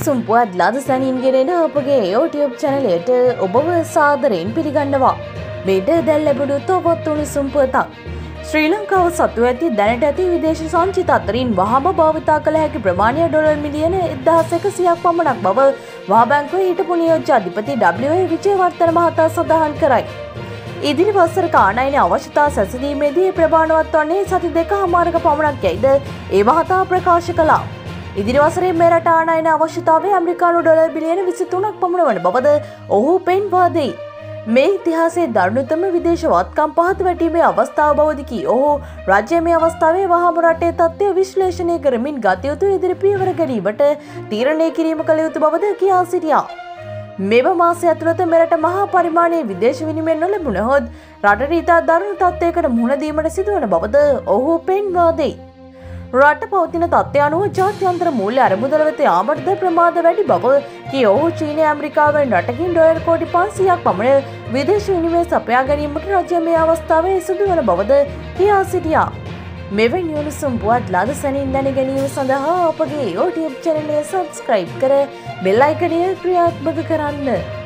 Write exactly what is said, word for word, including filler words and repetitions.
උණුසුම් පුවත් ලද සැනින් ගෙනෙන අපගේ YouTube channel එකට ඔබව සාදරයෙන් පිළිගන්නවා. මේට දැන් ලැබුණු තවත් උණුසුම් පුවතක්. ශ්‍රී ලංකාව සතු ඇති දැනට ඇති විදේශ සංචිත අතරින් වහාම භාවිතා කළ හැකි ප්‍රමාණය ඩොලර් මිලියන එක්දාස් එකසියක් පමණක් බව මහා බැංකුවේ හිටපු නියෝජ්‍ය අධිපති ඩබ්ලිව් ඒ විජේවර්ධන මහතා සඳහන් කරයි. ඉදිරි වසර කාණයන අවශ්‍යතා සැසඳීමේදී ප්‍රමාණවත් වන්නේ සති දෙකමාරක පමණක් යයිද ඒ මහතා ප්‍රකාශ කළා. ඉදිරි වසරේ මේ රට ආනයන අවශ්‍යතාවය ඇමරිකානු ඩොලර් බිලියන විසිතුනක් පමණ වන බවද ඔහු පෙන්වා දෙයි. මේ ඉතිහාසයේ දරුණුතම විදේශ වත්කම් පහත වැටීමේ අවස්ථාව බවද කී ඔහු රජය මේ අවස්ථාවේ වහාම රටේ තත්ත්වය විශ්ලේෂණය කරමින් ගත යුතු ඉදිරි පියවර ගැනීමට තීරණය කිරීම කළ යුතු බවද කියා සිටියා. මෙම මාසය ඇතුළත මෙරට මහා පරිමාණයේ විදේශ විනිමය නොලැබුණහොත් රටට ඉතා දරුණු තත්ත්වයකට මුහුණ දීමට සිදුවන බවද ඔහු පෙන්වා දෙයි. රට පවතින තත්ත්වය අනුව ජාත්‍යන්තර මූල්‍ය අරමුදල වෙත යාමටද ප්‍රමාද වැඩි බව කී ඔහු චීනය ඇමරිකාවෙන් රටකින් ඩොලර් කෝටි පන්සීයක් පමණ විදේශ විනිමය සපයා ගැනීමට රජය මේ අවස්ථාවේ සිදුවන බවද කියා සිටියා. මෙවැනි උණුසුම් පුවත් ලද සැනින් දැන ගැනීම සඳහා අපගේ YouTube channel එක subscribe කර බෙල් අයිකනය ක්‍රියාත්මක කරන්න.